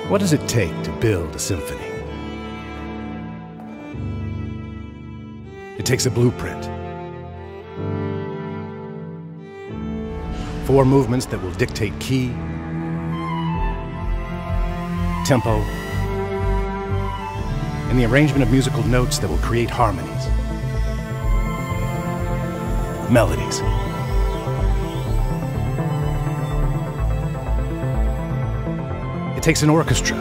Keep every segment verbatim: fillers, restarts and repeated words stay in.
What does it take to build a symphony? It takes a blueprint. Four movements that will dictate key, tempo, and the arrangement of musical notes that will create harmonies, melodies. It takes an orchestra.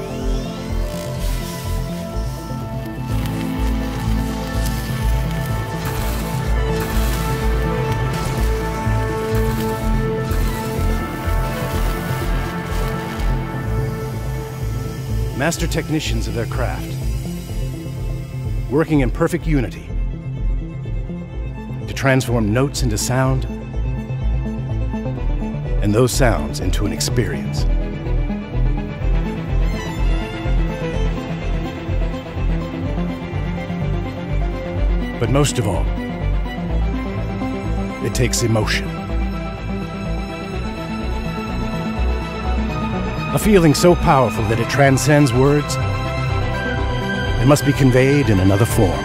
Master technicians of their craft, working in perfect unity to transform notes into sound and those sounds into an experience. But most of all, it takes emotion. A feeling so powerful that it transcends words. It must be conveyed in another form.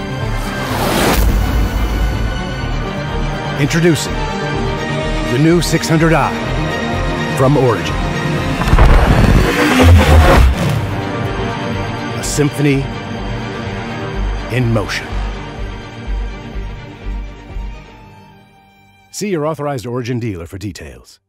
Introducing the new six hundred i from Origin. A symphony in motion. See your authorized Origin dealer for details.